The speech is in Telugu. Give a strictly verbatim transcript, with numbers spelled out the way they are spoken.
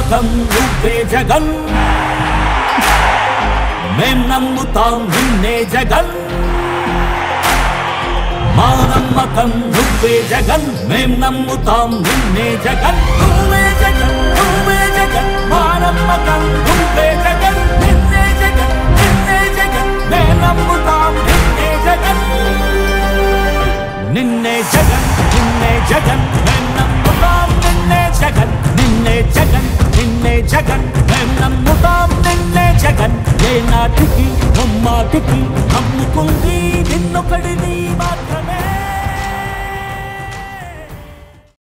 నమ్మకం నువ్వే జగన్ మేం నమ్ముతాం నిన్నే జగన్ మా నమ్మకం నువ్వే జగన్ మేం నమ్ముతాం నిన్నే జగన్ నువ్వే జగన్ నువ్వే జగన్ మా నమ్మకం నువ్వే జగన్ నిన్నే జగన్ నిన్నే జగన్ మేం నమ్ముతాం నిన్నే జగన్ నిన్నే జగన్ నిన్నే జగన్ మేం నమ్ముతాం నిన్నే జగన్ నిన్నే జగన్ నిన్నే జగన్ మేం నమ్ముతాం నిన్నే జగన్ ఏ నాటికి ముమ్మాటికి నమ్ముకుంది నిన్నొకడిని మాత్రమే